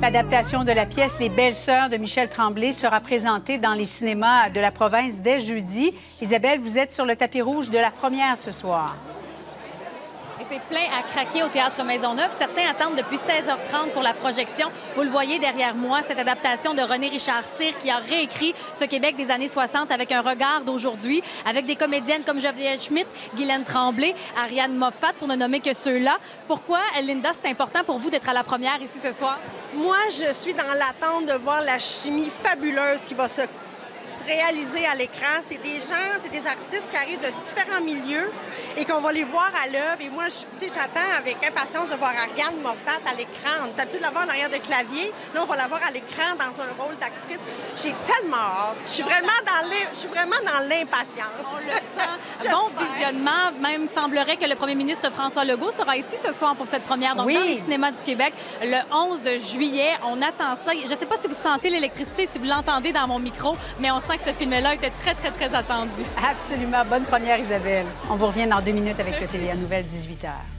L'adaptation de la pièce Les Belles-Sœurs de Michel Tremblay sera présentée dans les cinémas de la province dès jeudi. Isabelle, vous êtes sur le tapis rouge de la première ce soir. Et c'est plein à craquer au Théâtre Maisonneuve. Certains attendent depuis 16h30 pour la projection. Vous le voyez derrière moi, cette adaptation de René Richard Cyr qui a réécrit ce Québec des années 60 avec un regard d'aujourd'hui, avec des comédiennes comme Geneviève Schmidt, Guylaine Tremblay, Ariane Moffat, pour ne nommer que ceux-là. Pourquoi, Linda, c'est important pour vous d'être à la première ici ce soir? Moi, je suis dans l'attente de voir la chimie fabuleuse qui va se réaliser à l'écran. C'est des gens, c'est des artistes qui arrivent de différents milieux et qu'on va les voir à l'œuvre. Et moi, j'attends avec impatience de voir Ariane Moffat à l'écran. On est habitué de la voir en arrière de clavier. Là, on va la voir à l'écran dans un rôle d'actrice. J'ai tellement hâte. Je suis vraiment dans l'impatience. On le sent. Bon visionnement. Même semblerait que le premier ministre François Legault sera ici ce soir pour cette première. Donc, dans les cinémas du Québec, le 11 juillet. On attend ça. Je ne sais pas si vous sentez l'électricité, si vous l'entendez dans mon micro, mais on sent que ce film-là était très, très, très attendu. Absolument. Bonne première, Isabelle. On vous revient dans 2 minutes avec le TVA Nouvelle 18h.